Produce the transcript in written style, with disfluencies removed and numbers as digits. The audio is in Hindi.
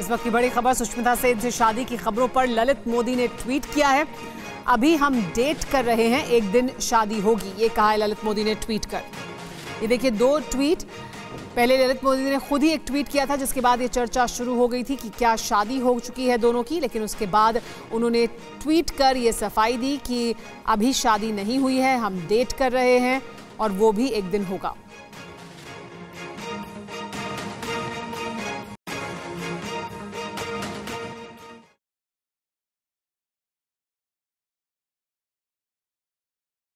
इस वक्त की बड़ी खबर सुष्मिता सेन से शादी की खबरों पर ललित मोदी ने ट्वीट किया है। अभी हम डेट कर रहे हैं, एक दिन शादी होगी, ये कहा है ललित मोदी ने ट्वीट कर। ये देखिए दो ट्वीट, पहले ललित मोदी ने खुद ही एक ट्वीट किया था जिसके बाद ये चर्चा शुरू हो गई थी कि क्या शादी हो चुकी है दोनों की, लेकिन उसके बाद उन्होंने ट्वीट कर ये सफाई दी कि अभी शादी नहीं हुई है, हम डेट कर रहे हैं और वो भी एक दिन होगा।